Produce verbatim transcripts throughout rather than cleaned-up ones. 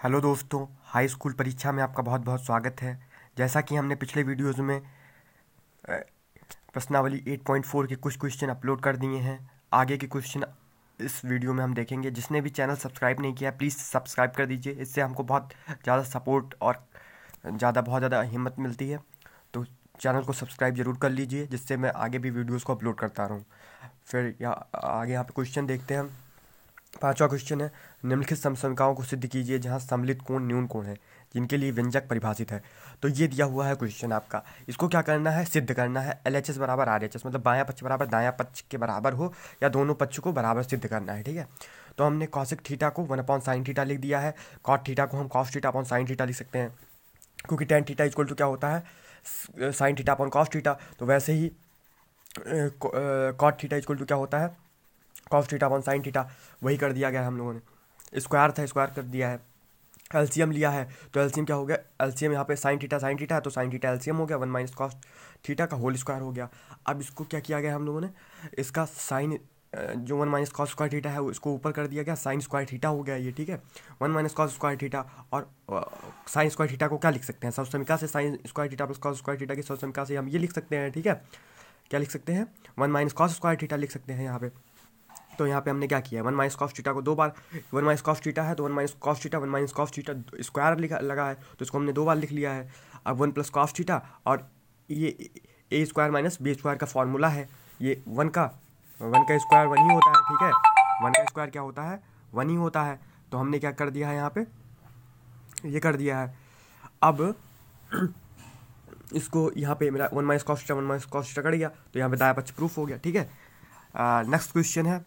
Hello दोस्तों, high school परीक्षा में आपका बहुत बहुत स्वागत है। जैसा कि हमने पिछले वीडियोज़ में अ, प्रश्नावली आठ पॉइंट चार के कुछ क्वेश्चन अपलोड कर दिए हैं। आगे के क्वेश्चन इस वीडियो में हम देखेंगे। जिसने भी चैनल सब्सक्राइब नहीं किया प्लीज़ सब्सक्राइब कर दीजिए, इससे हमको बहुत ज़्यादा सपोर्ट और ज़्यादा बहुत ज़्यादा हिम्मत मिलती है। तो चैनल को सब्सक्राइब जरूर कर लीजिए, जिससे मैं आगे भी वीडियोज़ को अपलोड करता रहूँ। फिर यहाँ आगे यहाँ पे क्वेश्चन देखते हैं हम। पांचवा क्वेश्चन है, निम्नलिखित समसमीकरणों को सिद्ध कीजिए जहां सम्मिलित कोण न्यून कोण है जिनके लिए व्यंजक परिभाषित है। तो ये दिया हुआ है क्वेश्चन आपका। इसको क्या करना है, सिद्ध करना है। एल एच एस बराबर आर एच एस, मतलब बायां पक्ष बराबर दायां पक्ष के बराबर हो या दोनों पक्ष को बराबर सिद्ध करना है। ठीक है, तो हमने कॉसिक थीटा को वन अपॉन साइन थीटा लिख दिया है। कॉट थीटा को हम cos theta upon sine theta लिख सकते हैं, क्योंकि टेन थीटा इक्वल टू क्या होता है, sine theta upon cos theta. तो वैसे ही कॉट थीटा इक्वल टू क्या होता है, cos theta upon sine theta. वही कर दिया गया है हम लोगों ने। स्क्वायर था, स्क्वायर कर दिया है। एलसीएम लिया है, तो एलसीएम क्या हो गया, एलसीएम यहाँ पे साइन थीटा साइन थीटा है, तो साइन थीटा एलसीएम हो गया, वन माइनस कॉस थीटा का होल स्क्वायर हो गया। अब इसको क्या किया गया हम लोगों ने, इसका साइन जो one minus cos square theta है इसको ऊपर कर दिया गया, साइन स्क्वायर थीटा हो गया ये। ठीक है, one minus cos square theta और साइन स्क्वायर थीटा को क्या लिख सकते हैं, समीकरण से sine square theta plus cos square theta की समीकरण से हम ये लिख सकते हैं। ठीक है, क्या लिख सकते हैं, one minus cos square theta लिख सकते हैं यहाँ पे। तो यहाँ पे हमने क्या किया है, वन माइनस कॉस थीटा को दो बार, वन माइनस कॉस थीटा है तो one minus cos theta, one minus cos theta square लिखा लगा है तो इसको हमने दो बार लिख लिया है। अब वन प्लस कॉस थीटा और ये A square minus B square का फॉर्मूला है, ये वन का वन का स्क्वायर वन ही होता है। ठीक है, वन का स्क्वायर क्या होता है, वन ही होता है। तो हमने क्या कर दिया है यहाँ पे, ये कर दिया है। अब इसको यहाँ पे मेरा one minus cos theta one minus cos theta cut गया, तो यहाँ पे दायां पक्ष प्रूफ हो गया। ठीक है, नेक्स्ट क्वेश्चन है,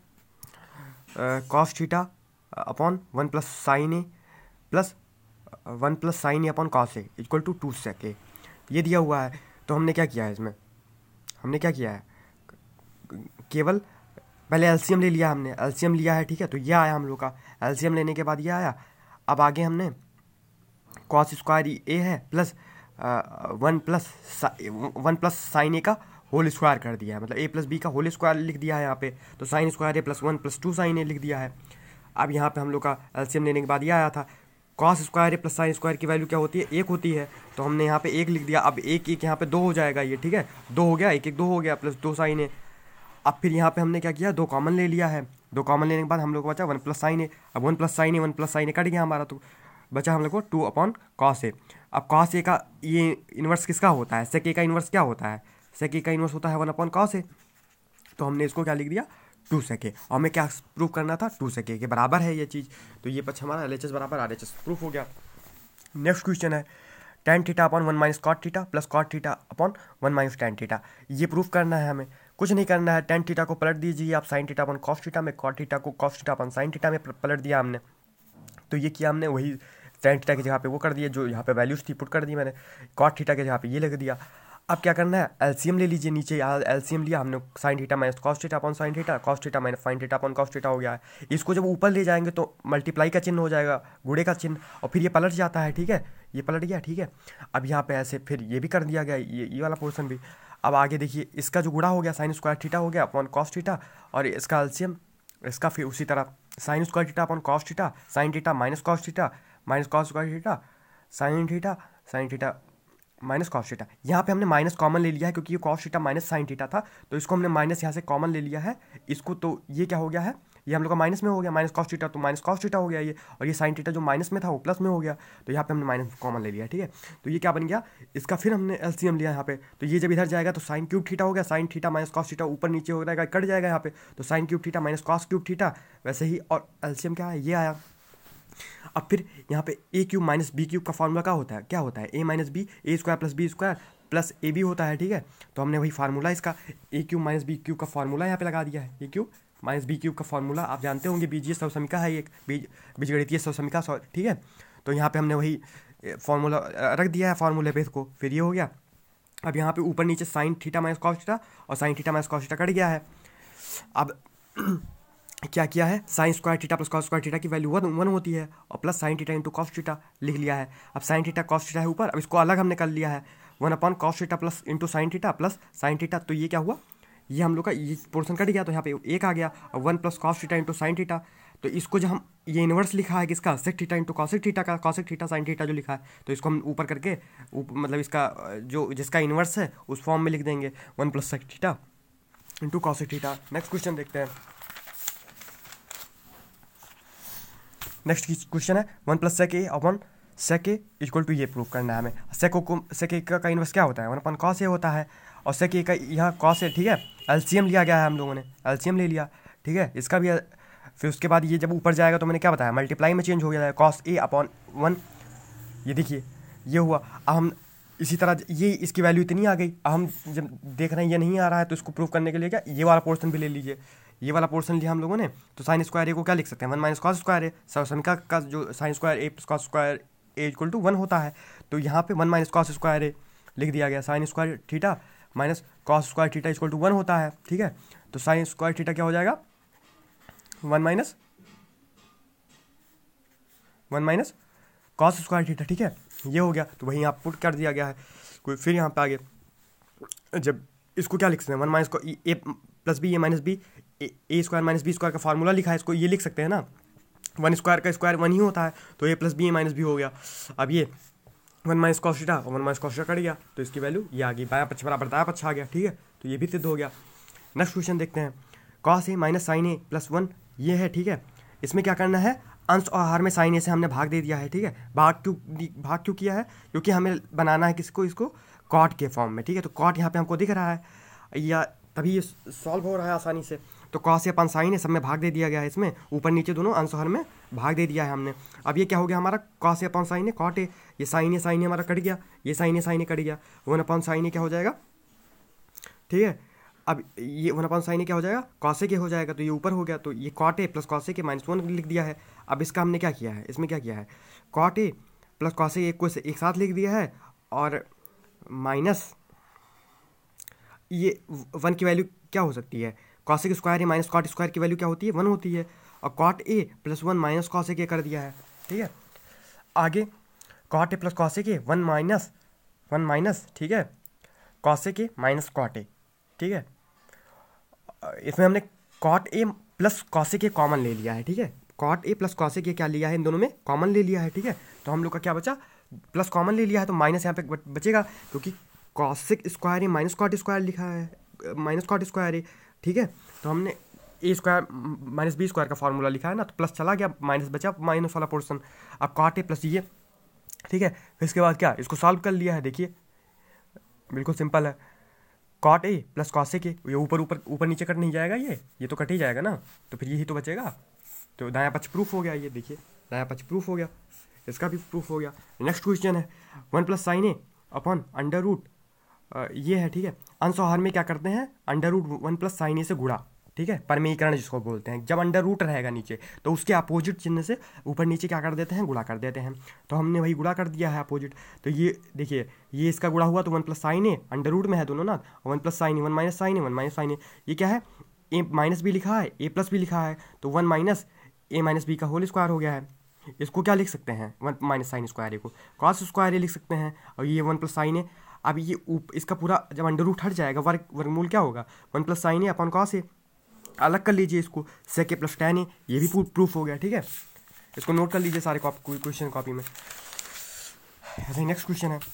cos theta upon one plus sine A plus one plus sine A upon cos A equal to two sec A, ये दिया हुआ है। तो हमने क्या किया है, इसमें हमने क्या किया है, केवल पहले एलसीएम ले लिया, हमने एलसीएम लिया है। ठीक है, तो ये आया हम लोग का, एलसीएम लेने के बाद ये आया। अब आगे हमने कॉस स्क्वायर ए है plus one plus one plus sine A का होल स्क्वायर कर दिया है, मतलब ए प्लस बी का होल स्क्वायर लिख दिया है यहाँ पे। तो sine square A plus one plus two sine A लिख दिया है। अब यहाँ पे हम लोग का एलसीएम लेने के बाद ये आया था, cos square A plus sine square की वैल्यू क्या होती है, एक होती है। तो हमने यहाँ पे एक लिख दिया। अब एक एक यहाँ पे दो हो जाएगा ये। ठीक है, दो हो गया, एक एक दो हो गया प्लस दो साइन ए। अब फिर यहाँ पे हमने क्या किया, दो कॉमन ले लिया है। दो कॉमन लेने के बाद हम लोग को बचा वन प्लस साइन ए। अब one plus sine A one plus sine A cut गया हमारा, तो बचा हम लोग को टू अपॉन कॉस ए। अब कॉस ए का ये इन्वर्स किसका होता है, सेक ए का इन्वर्स क्या होता है, सेक ए का इन्वर्स होता है वन अपॉन कॉस ए। तो हमने इसको क्या लिख दिया, टू सेक ए। और हमें क्या प्रूफ करना था, टू सेक ए के बराबर है ये चीज़। तो ये पक्ष हमारा एल एच एस बराबर आर एच एस प्रूफ हो गया। नेक्स्ट क्वेश्चन है, tan theta upon one minus cot theta plus cot theta upon one minus tan theta, ये प्रूफ करना है हमें। कुछ नहीं करना है, टेन थीटा को पलट दीजिए आप sine theta upon cos theta में, कॉट थीटा को cos theta upon sine theta में पलट दिया हमने। तो ये किया हमने, वही टेन थीटा की जगह पे वो कर दिया, जो यहाँ पे वैल्यूज थी पुट कर दी मैंने, कॉट थीटा की जगह पे ये लिख दिया। अब क्या करना है, एलसीएम ले लीजिए, नीचे एलसीएम लिया हमने, sine theta minus cos theta upon sine theta, cos theta minus sine theta upon cos theta हो गया है। इसको जब ऊपर ले जाएंगे तो मल्टीप्लाई का चिन्ह हो जाएगा, गुणे का चिन्ह, और फिर ये पलट जाता है। ठीक है, ये पलट गया। ठीक है, अब यहाँ पे ऐसे फिर ये भी कर दिया गया, ये ये वाला पोर्शन भी। अब आगे देखिए, इसका जो गुणा हो गया साइन स्क्वायर थीटा हो गया अपॉन कॉस थीटा, और इसका एलसीएम, इसका फिर उसी तरह sine square theta upon cos theta, sine theta minus cos theta minus cos square theta, sine theta sine theta minus cos theta. यहाँ पे हमने माइनस कॉमन ले लिया है, क्योंकि ये cos theta minus sine theta था, तो इसको हमने माइनस यहाँ से कॉमन ले लिया है इसको। तो ये क्या हो गया है, ये हम लोग का माइनस में हो गया, माइनस कॉस थीटा, तो माइनस कॉस थीटा हो गया ये, और ये साइन थीटा जो माइनस में था वो प्लस में हो गया। तो यहाँ पे हमने माइनस कॉमन ले लिया। ठीक है, तो ये क्या बन गया, इसका फिर हमने एलसीएम लिया यहाँ पे। तो ये जब इधर जाएगा तो साइन क्यूब थीटा हो गया, sine theta minus cos theta ऊपर नीचे हो जाएगा, कट जाएगा यहाँ पे, तो sine cube theta minus cos cube theta वैसे ही। और एलसीएम क्या है, ये आया। अब फिर यहाँ पे A cube minus B cube का फॉर्मूला क्या होता है, क्या होता है, A minus B, A square plus B square plus A B होता है। ठीक है, तो हमने वही फार्मूला इसका A cube minus B cube का फार्मूला यहाँ पे लगा दिया है। A cube minus B cube का फार्मूला आप जानते होंगे, बीजीय सवसमीका है एक, बीज बीजगणितीय सवसमीका। ठीक है, तो यहाँ पे हमने वही फार्मूला रख दिया है फार्मूले पे इसको, फिर ये हो गया। अब यहाँ पे ऊपर नीचे sine theta minus cos theta और sine theta minus cos theta cut गया है। अब क्या किया है, sine square theta plus cos square theta की वैल्यू वन वन होती है, और plus sine theta into cos theta लिख लिया है। अब साइन थीटा कॉस थीटा है ऊपर, अब इसको अलग हमने कर लिया है, one upon cos theta plus into sine theta plus sine theta. तो ये क्या हुआ, ये हम लोग का ये पोर्शन कट गया, तो यहाँ पे एक आ गया, और one plus cos theta into sine theta. तो इसको जो हम ये इन्वर्स लिखा है किसका, sec theta into cosec theta का, कॉसेक थीटा साइन थीटा जो लिखा है, तो इसको हम ऊपर करके ऊप, मतलब इसका जो जिसका इन्वर्स है उस फॉर्म में लिख देंगे one plus sec theta into cosec theta. Next question देखते हैं। नेक्स्ट क्वेश्चन है one plus sec A upon sec A equal to ये प्रूव करना है हमें। सेक को सेक ए का इन्वर्स क्या होता है, वन अपन कॉस ए होता है, और सेक ए का यहाँ कॉस ए, ठीक है। एलसीएम लिया गया है, हम लोगों ने एलसीएम ले लिया, ठीक है। इसका भी फिर उसके बाद ये जब ऊपर जाएगा तो मैंने क्या बताया, मल्टीप्लाई में चेंज हो गया है, कॉस ए अपॉन वन, ये देखिए ये हुआ। अब हम इसी तरह ये इसकी वैल्यू इतनी आ गई, अब हम जब देख रहे हैं ये नहीं आ रहा है तो इसको प्रूव करने के लिए क्या, ये वाला पोर्शन भी ले लीजिए, ये वाला पोर्शन लिया हम लोगों ने, तो साइन स्क्वायर ए को क्या लिख सकते हैं, one minus cos square A, समीकरण का जो sine square A plus cos square A equal to one होता है, तो यहाँ पे one minus cos square A लिख दिया गया, sine square theta minus cos square theta equal to one होता है, ठीक है। तो साइन स्क्वायर थीटा क्या हो जाएगा, one minus one minus cos square theta, ठीक है, ये हो गया। तो वहीं आप पुट कर दिया गया है। कोई फिर यहाँ पे आगे जब इसको क्या लिख सकते हैं, one minus A plus B A minus B, A square minus B square का फार्मूला लिखा है, इसको ये लिख सकते हैं ना, वन स्क्वायर का स्क्वायर वन ही होता है, तो A plus B A minus B हो गया। अब ये वन माइनस कॉस थीटा और one minus cos theta cut गया, तो इसकी वैल्यू ये आ गई, बाया पक्ष बराबर दाया पक्ष आ गया, ठीक है। तो ये भी सिद्ध हो गया। नेक्स्ट क्वेश्चन देखते हैं। Cos A minus sine A plus one ये है, ठीक है। इसमें क्या करना है, अंश और हर में साइन ए से हमने भाग दे दिया है, ठीक है। भाग क्यों भाग क्यों किया है, क्योंकि हमें बनाना है किसको, इसको कॉट के फॉर्म में, ठीक है। तो कॉट यहाँ पे हमको दिख रहा है या तभी ये सॉल्व हो रहा है आसानी से। तो कॉस ए अपन साइन है, सब में भाग दे दिया गया है, इसमें ऊपर नीचे दोनों अंश हर में भाग दे दिया है हमने। अब ये क्या हो गया हमारा, कॉस ए अपन साइन है, कॉट ए, ये साइन ए साइन ए हमारा कट गया, ये sine A sine A cut गया, वन अपन साइन ए क्या हो जाएगा, ठीक है। अब ये वन अपन साइन ए क्या हो जाएगा, कॉस ए के हो जाएगा, तो ये ऊपर हो गया, तो ये cot A plus cos A के माइनस वन लिख दिया है। अब इसका हमने क्या किया है, इसमें क्या किया है, cot A plus cos A को एक साथ लिख दिया है, और माइनस ये वन की वैल्यू क्या हो सकती है, कॉस ए स्क्वायर है माइनस कॉट स्क्वायर की वैल्यू क्या होती है, वन होती है, और cot A plus one minus cos A के कर दिया है, ठीक है। आगे cot A plus cos A के वन माइनस वन माइनस ठीक है, कॉस ए के माइनस कॉट ए, ठीक है। इसमें हमने cot A plus cos A के कॉमन ले लिया है, ठीक है। Cot A plus cos A के क्या लिया है, इन दोनों में कॉमन ले लिया है, ठीक है। तो हम लोग का क्या बचा, प्लस कॉमन ले लिया है, तो माइनस यहाँ पे बचेगा, क्योंकि cosec square A minus cot square लिखा है, माइनस कॉट स्क्वायर ए, ठीक है। तो हमने A square minus B square का फार्मूला लिखा है ना, तो प्लस चला गया, माइनस बचा माइनस वाला पोर्सन। अब कॉट ए प्लस ये, ठीक है। फिर इसके बाद क्या, इसको सॉल्व कर लिया है, देखिए बिल्कुल सिंपल है। Cot A plus cos A के, ये ऊपर ऊपर ऊपर नीचे कट नहीं जाएगा, ये ये तो कट ही जाएगा ना, तो फिर यही तो बचेगा। तो दायां पक्ष प्रूफ हो गया, ये देखिए दायां पक्ष प्रूफ हो गया, इसका भी प्रूफ हो गया। नेक्स्ट क्वेश्चन है one plus sine A upon under root ये है, ठीक है। अंश और हर में क्या करते हैं, under root one plus sine A से गुणा, ठीक है, परमेयीकरण जिसको बोलते हैं। जब अंडर रूट रहेगा नीचे तो उसके अपोजिट चिन्ह से ऊपर नीचे क्या कर देते हैं, गुणा कर देते हैं। तो हमने वही गुणा कर दिया है अपोजिट। तो ये देखिए ये इसका गुणा हुआ, तो one plus sine A under root में है दोनों ना, one plus sine A one minus sine A one minus sine A, ये क्या है, ए माइनस भी लिखा है, ए प्लस भी लिखा है, तो one minus A minus B का होल स्क्वायर हो गया है। इसको क्या लिख सकते हैं, one minus sine square A को कॉस स्क्वायर ए लिख सकते हैं, और ये वन प्लस साइन ए। अब ये इसका पूरा जब अंडर रूट हट जाएगा, वर्ग वर्गमूल क्या होगा, one plus sine A upon cos A, अलग कर लीजिए इसको, सेक ए प्लस टेन ए, ये भी प्रूफ हो गया, ठीक है। इसको नोट कर लीजिए सारे कॉपी क्वेश्चन कॉपी में। नेक्स्ट क्वेश्चन है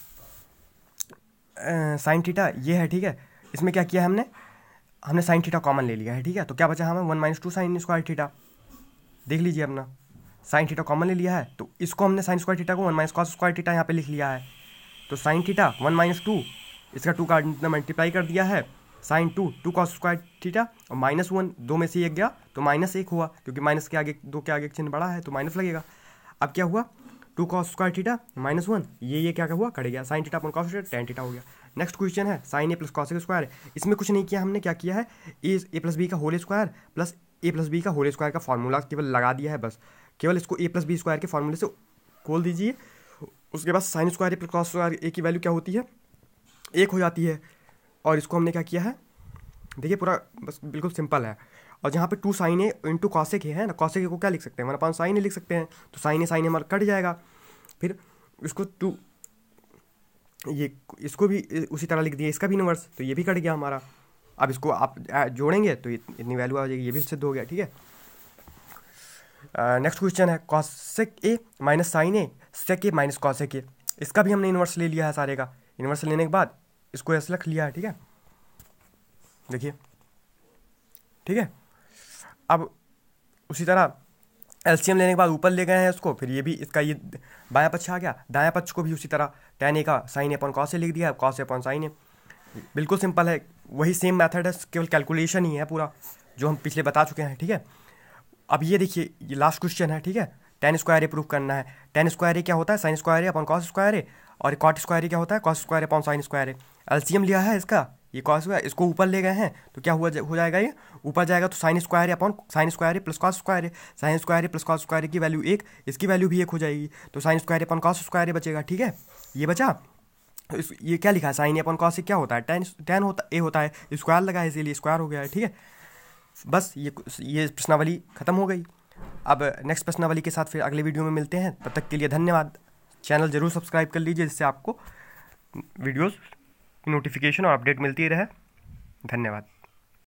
साइन थीटा ये है, ठीक है। इसमें क्या किया हमने, हमने साइन थीटा कॉमन ले लिया है, ठीक है। तो क्या बचा हमें, one minus two sine square theta, देख लीजिए अपना साइन थीटा कॉमन ले लिया है, तो इसको हमने साइन स्क्वायर थीटा को one minus cos square theta यहाँ पे लिख लिया है। तो sine theta one minus two, इसका टू का मल्टीप्लाई कर दिया है, sine two two cos square theta, और माइनस वन, दो में से एक गया तो माइनस एक हुआ, क्योंकि माइनस के आगे दो के आगे चिन्ह बड़ा है तो माइनस लगेगा। अब क्या हुआ, two cos square theta minus one, ये ये क्या क्या हुआ, कट गया, sine theta upon cos theta tan theta हो गया। नेक्स्ट क्वेश्चन है sine A plus cos square. इसमें कुछ नहीं किया हमने, क्या किया है, ए ए प्लस बी का whole square plus A plus B का होल स्क्वायर का फॉर्मूला केवल लगा दिया है, बस केवल इसको ए प्लस बी स्क्वायर के फॉर्मूले से खोल दीजिए। उसके बाद sine square A plus cos square A की वैल्यू क्या होती है, एक हो जाती है। और इसको हमने क्या किया है, देखिए पूरा बस बिल्कुल सिंपल है। और जहाँ पे two sine A into cosec है ना, कॉसेक को क्या लिख सकते हैं, वन अपॉन साइन ए लिख सकते हैं, तो साइन ए साइन ए हमारा कट जाएगा। फिर इसको टू ये इसको भी उसी तरह लिख दिया, इसका भी इनवर्स, तो ये भी कट गया हमारा। अब इसको आप जोड़ेंगे तो इतनी वैल्यू आ जाएगी, ये भी सिद्ध हो गया, ठीक है। नेक्स्ट क्वेश्चन है cosec A minus sine A sec A minus cosec A. इसका भी हमने इन्वर्स ले लिया है सारे का। इन्वर्स लेने के बाद इसको ऐसे रख लिया है, ठीक है, देखिए, ठीक है। अब उसी तरह एलसीएम लेने के बाद ऊपर ले गए हैं इसको, फिर ये भी इसका ये बायां पक्ष आ गया, दायां पक्ष को भी उसी तरह टेन ए का sine A upon cos A लिख दिया, cos A upon sine A. बिल्कुल सिंपल है, वही सेम मेथड है, केवल कैलकुलेशन ही है पूरा जो हम पिछले बता चुके हैं, ठीक है। अब ये देखिए, ये लास्ट क्वेश्चन है, ठीक है। टेन स्क्वायर ए प्रूव करना है। टेन स्क्वायर ए क्या होता है, sine square A upon cos square A, और कॉट स्क्वायर ए क्या होता है, cos square A upon sine square A. LCM लिया है इसका, ये कॉस स्क्वायर, इसको ऊपर ले गए हैं तो क्या हुआ हो जाएगा, ये ऊपर जाएगा तो sine square A upon sine square A plus cos square A. Sine square A plus cos square A की वैल्यू एक, इसकी वैल्यू भी एक हो जाएगी, तो sine square A upon cos square A बचेगा, ठीक है। ये बचा, इस ये क्या लिखा है, sine A upon cos A क्या होता है, टेन टेन होता ए होता है, स्क्वायर लगा है इसीलिए स्क्वायर हो गया है, ठीक है। बस ये ये प्रश्नावली खत्म हो गई। अब नेक्स्ट प्रश्नावली के साथ फिर अगले वीडियो में मिलते हैं, तब तक के लिए धन्यवाद। चैनल जरूर सब्सक्राइब कर लीजिए जिससे आपको वीडियोस की नोटिफिकेशन और अपडेट मिलती रहे। धन्यवाद।